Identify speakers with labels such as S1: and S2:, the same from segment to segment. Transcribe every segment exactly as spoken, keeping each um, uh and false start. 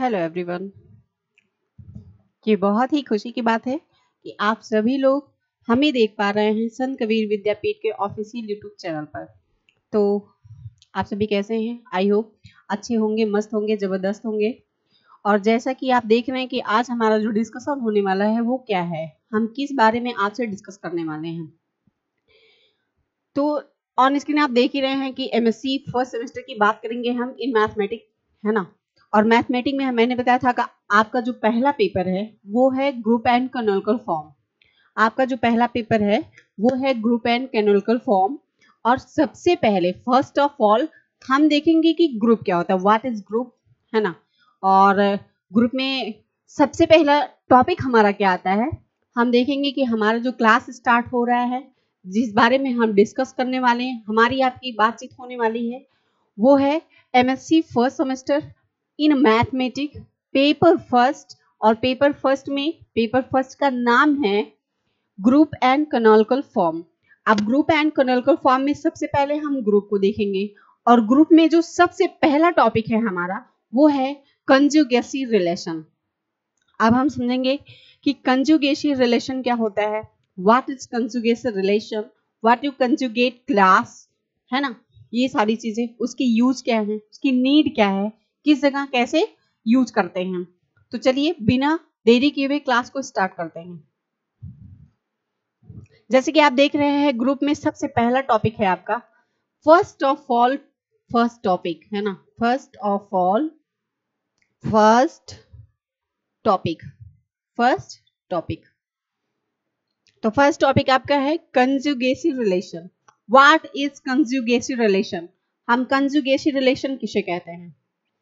S1: Hello everyone. ये बहुत ही खुशी की बात है कि आप सभी लोग हमें देख पा रहे हैं संत कबीर विद्यापीठ के ऑफिशियल यूट्यूब चैनल पर। तो आप सभी कैसे हैं? आई होप अच्छे होंगे, मस्त होंगे, ज़बरदस्त होंगे। और जैसा कि आप देख रहे हैं कि आज हमारा जो डिस्कशन होने वाला है वो क्या है, हम किस बारे में आपसे डिस्कस करने वाले हैं। तो ऑन स्क्रीन आप देख ही रहे हैं कि एमएससी फर्स्ट सेमेस्टर की बात करेंगे हम इन मैथमेटिक्स, है ना। और मैथमेटिक्स में मैंने बताया था कि आपका जो पहला पेपर है वो है ग्रुप एंड कैनोनिकल फॉर्म। आपका जो पहला पेपर है वो है ग्रुप एंड कैनोनिकल फॉर्म। और सबसे पहले फर्स्ट ऑफ ऑल हम देखेंगे कि ग्रुप क्या होता है, व्हाट इज ग्रुप, है ना। और ग्रुप में सबसे पहला टॉपिक हमारा क्या आता है, हम देखेंगे कि हमारा जो क्लास स्टार्ट हो रहा है, जिस बारे में हम डिस्कस करने वाले हैं, हमारी आपकी बातचीत होने वाली है, वो है M S C first semester in mathematics paper first. और पेपर फर्स्ट में पेपर फर्स्ट का नाम है ग्रुप एंड कैनोनिकल फॉर्म। अब ग्रुप एंड कैनोनिकल फॉर्म में सबसे पहले हम ग्रुप को देखेंगे। और ग्रुप में जो सबसे पहला टॉपिक है हमारा वो है कंजुगेसी रिलेशन। अब हम समझेंगे कि कंजुगेसी रिलेशन क्या होता है, what is conjugacy relation, what you conjugate class, है ना। ये सारी चीजें, उसकी यूज क्या है, उसकी नीड क्या है, किस जगह कैसे यूज करते हैं। तो चलिए बिना देरी किए हुए क्लास को स्टार्ट करते हैं। जैसे कि आप देख रहे हैं ग्रुप में सबसे पहला टॉपिक है आपका first of all, first topic है ना, first of all, first topic, first topic. तो फर्स्ट टॉपिक आपका है conjugacy relation. What is conjugacy relation, हम कंजुगेसी रिलेशन किसे कहते हैं,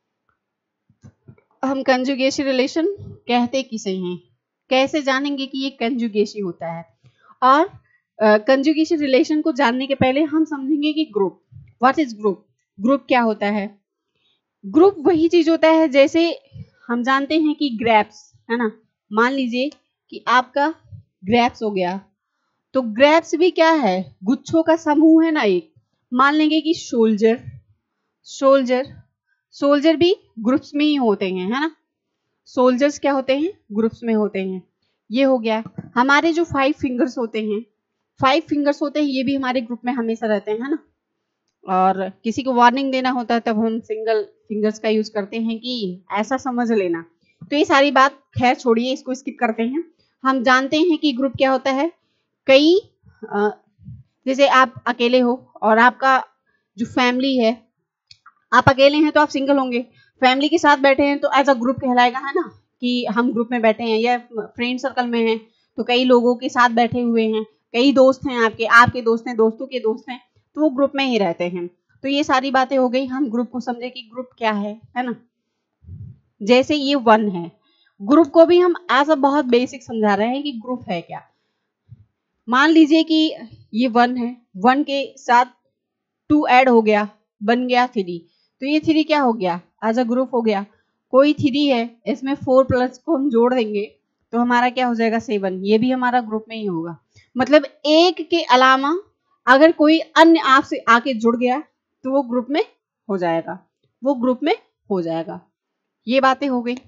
S1: हम कंजुगेसी रिलेशन कहते किसे हैं, कैसे जानेंगे कि ये कंजुगेसी होता है। और कंजुगेसी uh, रिलेशन को जानने के पहले हम समझेंगे कि group, what is group, group क्या होता है। ग्रुप वही चीज होता है जैसे हम जानते हैं कि ग्रेप्स, है ना। मान लीजिए कि आपका ग्रेप्स हो गया, तो ग्रेप्स भी क्या है, गुच्छों का समूह है ना एक। मान लेंगे कि सोल्जर, सोल्जर सोल्जर भी ग्रुप्स में ही होते हैं, है ना। सोल्जर्स क्या होते हैं, ग्रुप्स में होते हैं। ये हो गया हमारे जो फाइव फिंगर्स होते हैं, फाइव फिंगर्स होते हैं, ये भी हमारे ग्रुप में हमेशा रहते हैं, है ना। और किसी को वार्निंग देना होता है तब हम सिंगल फिंगर्स का यूज करते हैं कि ऐसा समझ लेना। तो ये सारी बात खैर छोड़िए, इसको स्किप करते हैं। हम जानते हैं कि ग्रुप क्या होता है। कई जैसे आप अकेले हो और आपका जो फैमिली है, आप अकेले हैं तो आप सिंगल होंगे, फैमिली के साथ बैठे हैं तो एज अ ग्रुप कहलाएगा, है ना, कि हम ग्रुप में बैठे हैं। या फ्रेंड सर्कल में हैं तो कई लोगों के साथ बैठे हुए हैं, कई दोस्त हैं आपके, आपके दोस्त हैं, दोस्तों के दोस्त हैं, तो वो ग्रुप में ही रहते हैं। तो ये सारी बातें हो गई, हम ग्रुप को समझे कि ग्रुप क्या है, है ना। जैसे ये वन है, ग्रुप को भी हम एज अ बहुत बेसिक समझा रहे हैं कि ग्रुप है क्या। मान लीजिए कि ये वन है, वन के साथ टू ऐड हो गया, बन गया थ्री। तो ये थ्री क्या हो गया, एज अ ग्रुप हो गया। कोई थ्री है, इसमें फोर प्लस को हम जोड़ देंगे तो हमारा क्या हो जाएगा, सेवन। ये भी हमारा ग्रुप में ही होगा। मतलब एक के अलावा अगर कोई अन्य आपसे आके जुड़ गया तो वो ग्रुप में हो जाएगा, वो ग्रुप में हो जाएगा। ये बातें हो गई।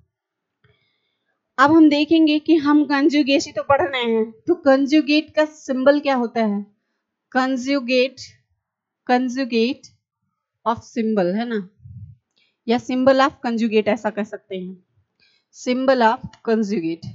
S1: अब हम देखेंगे कि हम कंजुगेसी तो पढ़ रहे हैं, तो कंजुगेट का सिंबल क्या होता है, कंजुगेट, कंजुगेट ऑफ सिंबल, है ना, या सिंबल ऑफ कंजुगेट ऐसा कह सकते हैं, symbol of conjugate,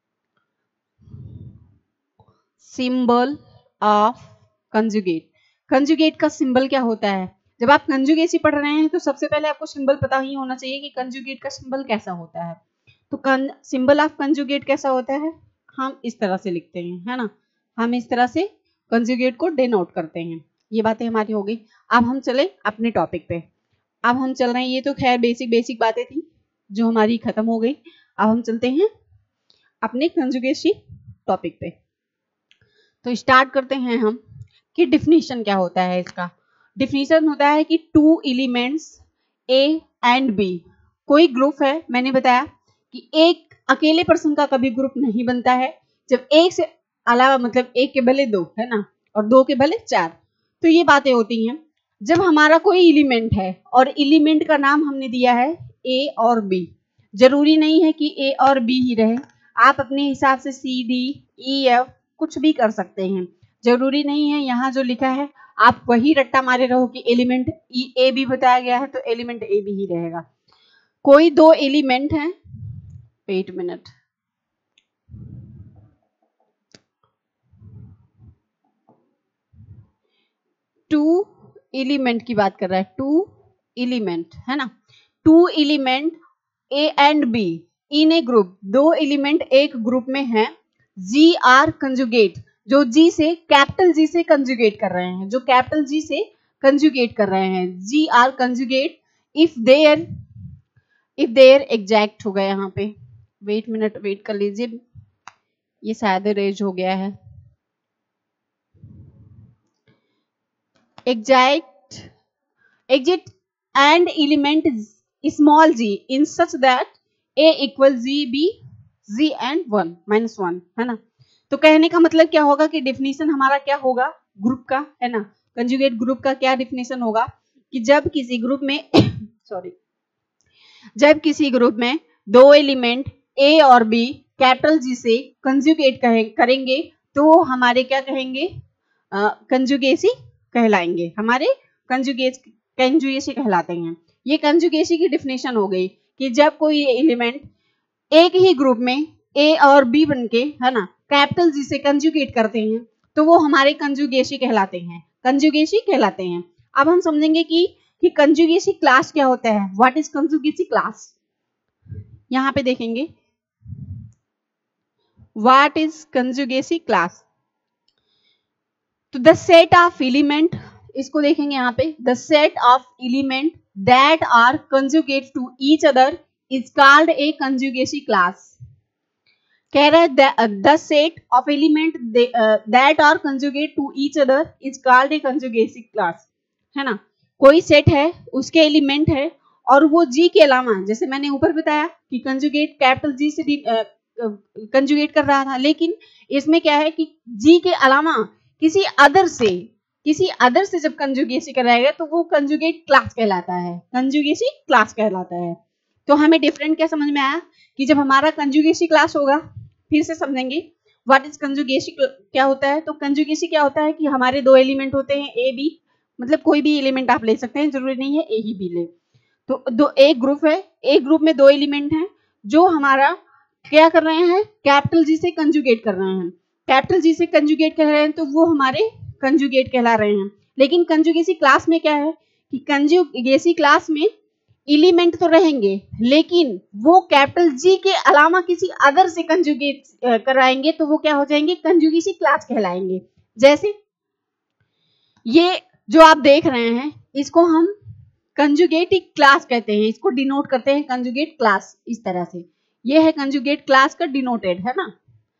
S1: symbol of conjugate. Conjugate का सिंबल क्या होता है, जब आप कंजुगेसी पढ़ रहे हैं तो सबसे पहले आपको सिंबल पता ही होना चाहिए कि कंजुगेट का सिंबल कैसा होता है। तो सिंबल ऑफ कंजुगेट कैसा होता है, हम इस तरह से लिखते हैं, है ना, हम इस तरह से कंजुगेट को डिनोट करते हैं। ये बातें हमारी हो गई। अब हम चले अपने टॉपिक पे। अब हम चल रहे हैं, ये तो खैर बेसिक बेसिक बातें थी जो हमारी खत्म हो गई। अब हम चलते हैं अपने कंजुगेसी टॉपिक पे। तो स्टार्ट करते हैं हम कि डिफिनीशन क्या होता है इसका। डिफिनीशन होता है कि two elements A and B, कोई ग्रुप है, मैंने बताया कि एक अकेले पर्सन का कभी ग्रुप नहीं बनता है, जब एक से अलावा, मतलब एक के भले दो, है ना, और दो के भले चार। तो ये बातें होती हैं जब हमारा कोई एलिमेंट है और एलिमेंट का नाम हमने दिया है ए और बी। जरूरी नहीं है कि ए और बी ही रहे, आप अपने हिसाब से सी डी ई एफ कुछ भी कर सकते हैं, जरूरी नहीं है यहाँ जो लिखा है आप वही रट्टा मारे रहो कि एलिमेंट ई ए बी बताया गया है तो एलिमेंट ए बी ही रहेगा। कोई दो एलिमेंट हैं, वेट मिनट, टू एलिमेंट की बात कर रहा है, टू एलिमेंट है ना, two element A and B in a group, दो एलिमेंट एक ग्रुप में हैं, जी आर कंजुगेट, जो जी से कैपिटल जी से कंजुगेट कर रहे हैं, जो कैपिटल जी से कंजुगेट कर रहे हैं, G are conjugate if there, if there exact होगा यहाँ पे, वेट मिनट वेट कर लीजिए, ये शायद रेज हो गया है, exact exit and element small G in such that A equal G B G and one minus one, है ना। तो कहने का मतलब क्या होगा कि डिफिनीशन हमारा क्या होगा ग्रुप का, है ना, कंजुगेट ग्रुप का क्या डिफिनीशन होगा कि जब किसी ग्रुप में सॉरी जब किसी ग्रुप में दो एलिमेंट ए और बी कैपिटल जी से कंजुगेट करेंगे तो हमारे क्या कहेंगे, कंजुगेसी कहलाएंगे, हमारे कंजुगेट कंजुगेसी कहलाते हैं। ये कंजुगेसी की डिफिनेशन हो गई कि जब कोई एलिमेंट एक ही ग्रुप में ए और बी बनके, है ना, कैपिटल जी से कंजुगेट करते हैं तो वो हमारे कंजुगेसी कहलाते हैं, कंजुगेसी कहलाते हैं। अब हम समझेंगे कि कि कंजुगेसी क्लास क्या होता है, व्हाट इज कंजुगेसी क्लास, यहाँ पे देखेंगे व्हाट इज कंजुगेसी क्लास। तो द सेट ऑफ एलिमेंट, इसको देखेंगे यहाँ पे, the set of element that are conjugate to each other is called a conjugacy class. कह रहा है the set of element that are conjugate to each other is called a conjugacy class, है ना। कोई सेट है, उसके element है और वो जी के अलावा, जैसे मैंने ऊपर बताया कि कंजुगेट कैपिटल जी से कंजुगेट कर रहा था, लेकिन इसमें क्या है कि जी के अलावा किसी अदर से किसी अदर से जब कंजुगेसी कराएगा तो वो कंजुगेट क्लास कहलाता है, कंजुगेसी क्लास कहलाता है। तो हमें डिफरेंट क्या समझ में आया कि जब हमारा कंजुगेसी क्लास होगा, फिर से समझेंगे व्हाट इज कंजुगेसी क्या होता है। तो कंजुगेसी क्या होता है कि हमारे दो एलिमेंट होते हैं ए बी, मतलब कोई भी एलिमेंट आप ले सकते हैं, जरूरी नहीं है ए ही बी ले। तो दो एक ग्रुप है, एक ग्रुप में दो एलिमेंट हैं जो हमारा क्या कर रहे हैं, कैपिटल जी से कंजुगेट कर रहे हैं, कैपिटल जी से कंजुगेट कर रहे हैं तो वो हमारे कंजुगेट कहला रहे हैं। लेकिन कंजुगेसी क्लास में क्या है कि कंजुगेसी क्लास में एलिमेंट तो रहेंगे लेकिन वो कैपिटल जी के अलावा किसी अदर से कंजुगेट कराएंगे तो वो क्या हो जाएंगे, कंजुगेसी क्लास कहलाएंगे। जैसे ये जो आप देख रहे हैं इसको हम कंजुगेट क्लास कहते हैं, इसको डिनोट करते हैं कंजुगेट क्लास, इस तरह से ये है कंजुगेट क्लास का डिनोटेड, है ना,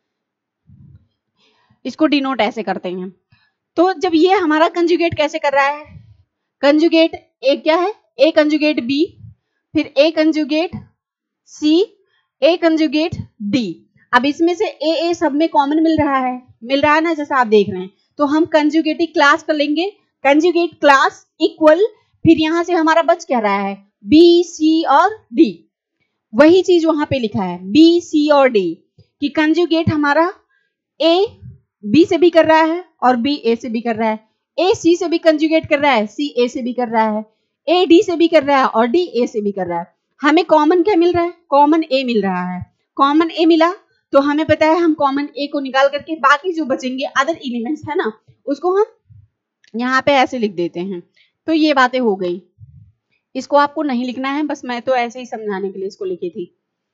S1: इसको डिनोट ऐसे करते हैं। तो जब ये हमारा कंजुगेट कैसे कर रहा है, कंजुगेट ए क्या है, ए कंजुगेट बी, फिर A conjugate C, A conjugate D. अब इसमें से ए ए सब में कॉमन मिल रहा है, मिल रहा है ना, जैसा आप देख रहे हैं। तो हम कंजुगेटिव क्लास कर लेंगे, कंजुगेट क्लास इक्वल, फिर यहां से हमारा बच क्या रहा है, बी सी और डी। वही चीज वहां पे लिखा है बी सी और डी कि कंजुगेट हमारा ए बी से भी कर रहा है और बी ए से भी कर रहा है, ए सी से भी कंजुगेट कर रहा है, सी ए से भी कर रहा है, ए डी से भी कर रहा है और डी ए से भी कर रहा है। हमें कॉमन क्या मिल रहा है, कॉमन ए मिल रहा है, कॉमन ए मिला तो हमें पता है हम कॉमन ए को निकाल करके बाकी जो बचेंगे अदर एलिमेंट्स है ना, उसको हम यहाँ पे ऐसे लिख देते हैं। तो ये बातें हो गई, इसको आपको नहीं लिखना है, बस मैं तो ऐसे ही समझाने के लिए इसको लिखी थी,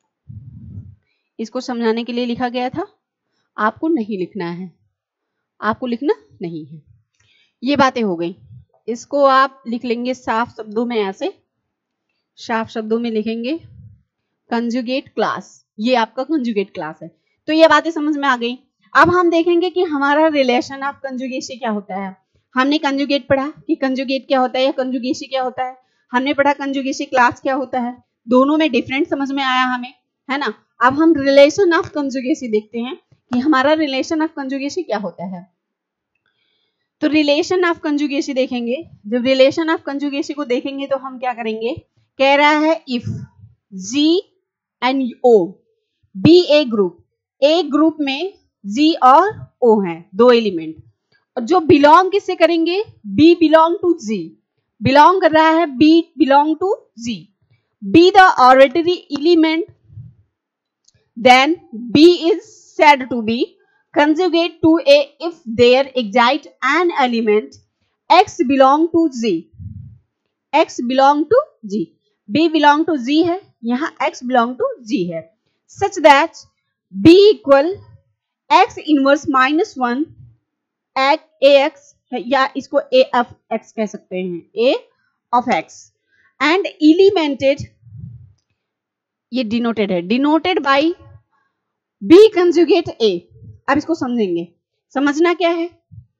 S1: इसको समझाने के लिए लिखा गया था, आपको नहीं लिखना है, आपको लिखना नहीं है। ये बातें हो गई, इसको आप लिख लेंगे साफ शब्दों में, ऐसे साफ शब्दों में लिखेंगे कंजुगेट क्लास, ये आपका कंजुगेट क्लास है। तो ये बातें समझ में आ गई। अब हम देखेंगे कि हमारा रिलेशन ऑफ कंजुगेसी क्या होता है। हमने कंजुगेट पढ़ा कि कंजुगेट क्या होता है या कंजुगेसी क्या होता है, हमने पढ़ा कंजुगेसी क्लास क्या होता है, दोनों में डिफरेंट समझ में आया हमें, है ना। अब हम रिलेशन ऑफ कंजुगेसी देखते हैं कि हमारा रिलेशन ऑफ कंजुगेसी क्या होता है। तो रिलेशन ऑफ कंजुगेसी देखेंगे, जब रिलेशन ऑफ कंजुगेसी को देखेंगे तो हम क्या करेंगे, कह रहा है if G and O. B A group, A group में जी और ओ हैं दो एलिमेंट, और जो बिलोंग किससे करेंगे, B belong to G, belong कर रहा है B belong to G, B the arbitrary element, then B is said to be conjugate to A if there exist an element X belong to Z, X belong to G, B belong to Z है, यहाँ X belong to G है, such that B equal X inverse minus one A X है, या इसको A of X कह सकते हैं, A of X and elemented, ये denoted है, denoted by B conjugate A। अब इसको समझेंगे, समझना क्या है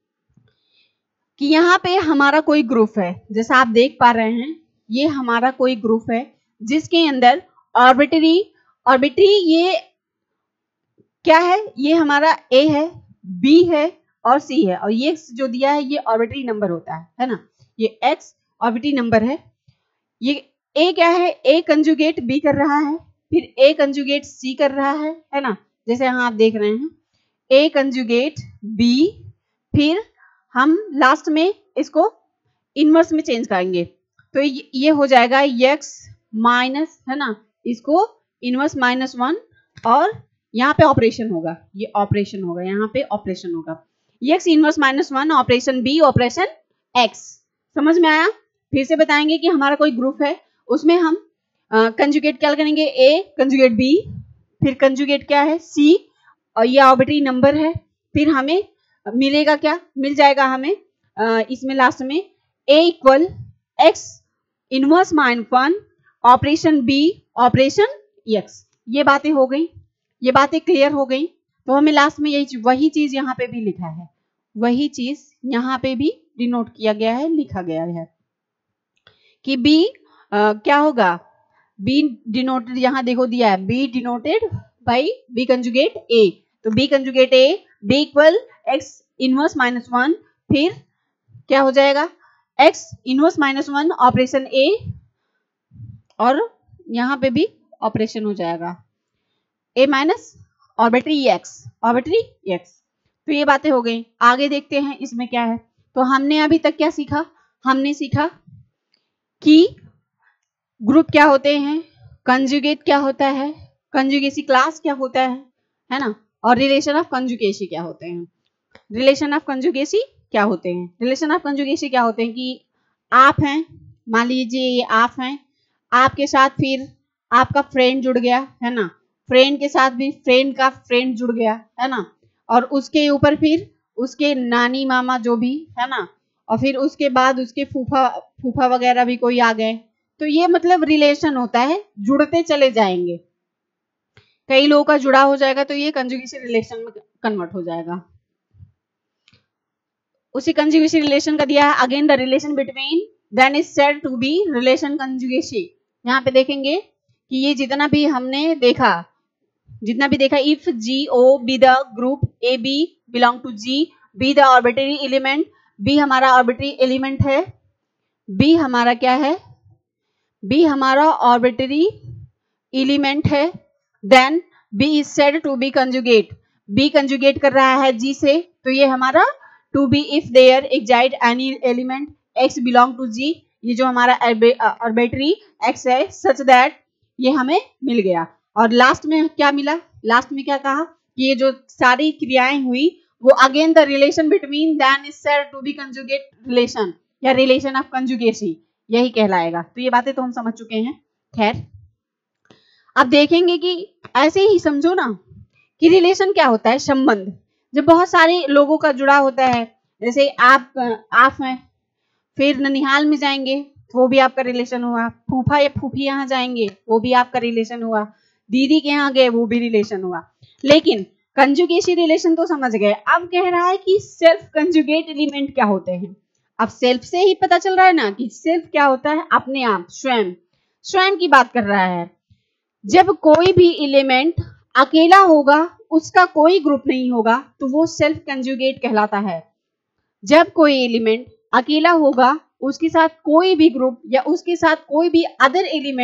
S1: कि यहाँ पे हमारा कोई ग्रुप है, जैसा आप देख पा रहे हैं, ये हमारा कोई ग्रुप है जिसके अंदर ऑर्बिटरी, ऑर्बिटरी ये क्या है, ये हमारा A है, B है और C है, और ये जो दिया है ये ऑर्बिटरी नंबर होता है, है ना, ये X ऑर्बिटरी नंबर है, ये A क्या है, A कंजुगेट B कर रहा है, फिर A कंजुगेट C कर रहा है, है ना, जैसे यहाँ आप देख रहे हैं A कंजुगेट B, फिर हम लास्ट में इसको इनवर्स में चेंज करेंगे, तो ये हो जाएगा x माइनस, है ना, इसको इनवर्स माइनस वन, और यहाँ पे ऑपरेशन होगा, ये ऑपरेशन होगा, यहाँ पे ऑपरेशन होगा, x inverse minus one operation b operation x। समझ में आया? फिर से बताएंगे कि हमारा कोई ग्रुप है, उसमें हम कंजुगेट क्या करेंगे, a कंजुगेट b, फिर कंजुगेट क्या है c, और ये ऑर्बिटरी नंबर है, फिर हमें मिलेगा क्या, मिल जाएगा हमें आ, इसमें लास्ट में a equal x inverse minus one operation b operation x। ये बातें हो गई, ये बातें क्लियर हो गई, तो हमें लास्ट में यही वही चीज यहाँ पे भी लिखा है, वही चीज यहाँ पे भी डिनोट किया गया है, लिखा गया है कि b आ, क्या होगा, b डिनोटेड, यहाँ देखो दिया है b denoted by b conjugate a, तो b conjugate a, b equal x inverse minus one, फिर क्या हो जाएगा x inverse minus one operation a, और यहाँ पे भी ऑपरेशन हो जाएगा a minus arbitrary x, arbitrary x। तो ये बातें हो गई, आगे देखते हैं इसमें क्या है। तो हमने अभी तक क्या सीखा, हमने सीखा कि ग्रुप क्या होते हैं, कंजुगेट क्या होता है, कंजुगेसी क्लास क्या होता है है ना, और रिलेशन ऑफ कंजुगेसी क्या होते हैं, रिलेशन ऑफ कंजुगेसी क्या होते हैं, रिलेशन ऑफ कंजुगेसी क्या होते हैं कि आप हैं, मान लीजिए ये आप हैं, आपके साथ फिर आपका फ्रेंड जुड़ गया, है ना, फ्रेंड के साथ भी फ्रेंड का फ्रेंड जुड़ गया, है ना, और उसके ऊपर फिर उसके नानी मामा जो भी है ना, और फिर उसके बाद उसके फूफा फूफा वगैरह भी कोई आ गए, तो ये मतलब रिलेशन होता है, जुड़ते चले जाएंगे, कई लोगों का जुड़ा हो जाएगा, तो ये कंजुगेसी रिलेशन में कन्वर्ट हो जाएगा। उसी कंजुगेसी रिलेशन का दिया है, again the relation between then is said to be relation conjugacy. यहाँ पे देखेंगे कि ये जितना भी हमने देखा, जितना भी देखा, if G O B the group A B belong to G, B the arbitrary element, B हमारा ऑर्बिटरी एलिमेंट है, बी हमारा क्या है, बी हमारा ऑर्बिटरी एलिमेंट है, then B is said to be conjugate, B conjugate कर रहा है जी से, तो ये हमारा to be if there exist any element X belong to G, ये जो हमारा ऑर्बिटरी एक्स है, सच दैट ये हमें मिल गया। और लास्ट में क्या मिला, लास्ट में क्या कहा कि ये जो सारी क्रियाएं हुई वो again the relation between then is said to be conjugate relation या रिलेशन ऑफ कंजुगेसी, यही कहलाएगा। तो ये बातें तो हम समझ चुके हैं। खैर अब देखेंगे कि ऐसे ही समझो ना कि रिलेशन क्या होता है, संबंध, जब बहुत सारे लोगों का जुड़ा होता है, जैसे आप आप हैं, फिर ननिहाल में जाएंगे वो भी आपका रिलेशन हुआ, फूफा या फूफी यहाँ जाएंगे वो भी आपका रिलेशन हुआ, दीदी के यहाँ गए वो भी रिलेशन हुआ। लेकिन कंजुगेसी रिलेशन तो समझ गए, अब कह रहा है कि सेल्फ कंजुगेट एलिमेंट क्या होते हैं। अब सेल्फ से ही पता चल रहा है ना कि सेल्फ क्या होता है, अपने आप, स्वयं, स्वयं की बात कर रहा है। जब कोई भी एलिमेंट अकेला होगा, उसका कोई ग्रुप नहीं होगा, तो वो सेल्फ कंजुगेट कहलाता है। जब कोई एलिमेंट अकेला होगा, उसके साथ कोई भी ग्रुप या उसके साथ कोई भी अदर एलिमेंट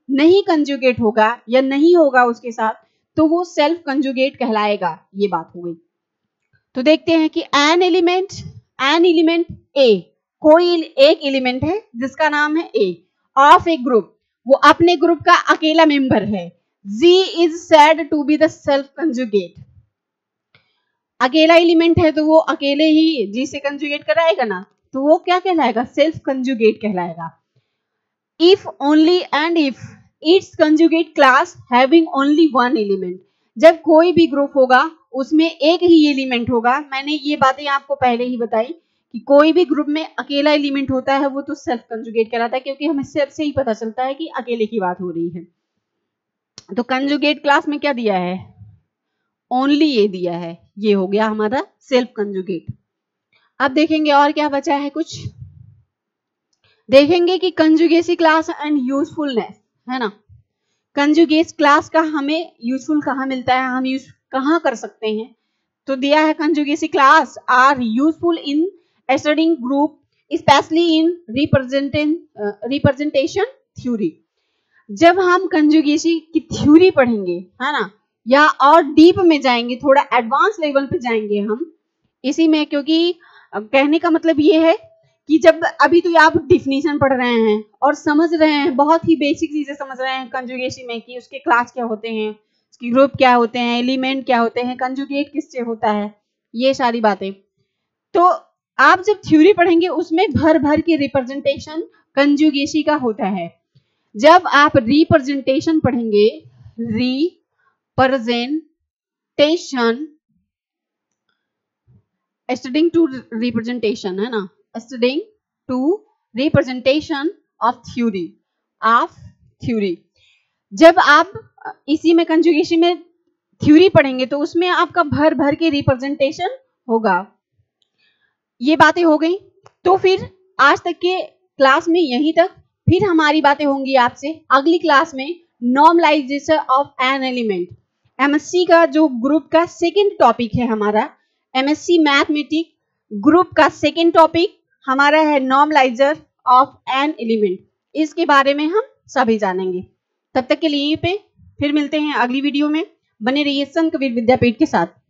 S1: नहीं कंजुगेट होगा या नहीं होगा उसके साथ, तो वो सेल्फ कंजुगेट कहलाएगा। ये बात हो गई। तो देखते हैं कि an element an element A, कोई एक एलिमेंट है जिसका नाम है ए, ऑफ ए ग्रुप, वो अपने ग्रुप का अकेला मेंबर है। G is said to be the self conjugate. अकेला एलिमेंट है तो वो अकेले ही जी से कंजुगेट कराएगा ना, तो वो क्या कहलाएगा? सेल्फ कंजुगेट कहलाएगा। If only and if it's conjugate class having only one element, जब कोई भी ग्रुप होगा उसमें एक ही एलिमेंट होगा। मैंने ये बातें आपको पहले ही बताई कि कोई भी ग्रुप में अकेला एलिमेंट होता है वो तो सेल्फ कंजुगेट कहलाता है, क्योंकि हमें सिर्फ से ही पता चलता है कि अकेले की बात हो रही है। तो कंजुगेट क्लास में क्या दिया है? ओनली ये दिया है, ये हो गया हमारा सेल्फ कंजुगेट। अब देखेंगे और क्या बचा है, कुछ देखेंगे कि कंजुगेसी क्लास एंड यूजफुलनेस, है ना। कंजुगेट क्लास का हमें यूजफुल कहाँ मिलता है, हम यूज कहाँ कर सकते हैं? तो दिया है conjugacy class are useful in studying group specially in representation representation theory. जब हम कंजुगेसी की थ्योरी पढ़ेंगे, है ना, या और डीप में जाएंगे, थोड़ा एडवांस लेवल पे जाएंगे हम इसी में, क्योंकि कहने का मतलब ये है कि जब अभी तो आप डिफिनीशन पढ़ रहे हैं और समझ रहे हैं, बहुत ही बेसिक चीजें समझ रहे हैं कंजुगेसी में, कि उसके क्लास क्या होते हैं, उसकी ग्रुप क्या होते हैं, एलिमेंट क्या होते हैं, कंजुगेट किससे होता है, ये सारी बातें। तो आप जब थ्योरी पढ़ेंगे उसमें भर भर के रिप्रेजेंटेशन कंजुगेसी का होता है। जब आप रिप्रेजेंटेशन पढ़ेंगे, रिप्रेजेंटेशन, स्टडिंग टू रिप्रेजेंटेशन, है ना, studying to representation of theory of theory. जब आप इसी में कंजुगेशन में थ्योरी पढ़ेंगे तो उसमें आपका भर भर के रिप्रेजेंटेशन होगा। ये बातें हो गई। तो फिर आज तक के क्लास में यहीं तक, फिर हमारी बातें होंगी आपसे अगली क्लास में normalization of an element. MSc का जो ग्रुप का सेकंड टॉपिक है हमारा, एमएससी मैथमेटिक्स ग्रुप का सेकंड टॉपिक हमारा है नॉर्मलाइजर ऑफ एन एलिमेंट। इसके बारे में हम सभी जानेंगे। तब तक के लिए पे फिर मिलते हैं अगली वीडियो में। बने रहिए संत कबीर विद्यापीठ के साथ।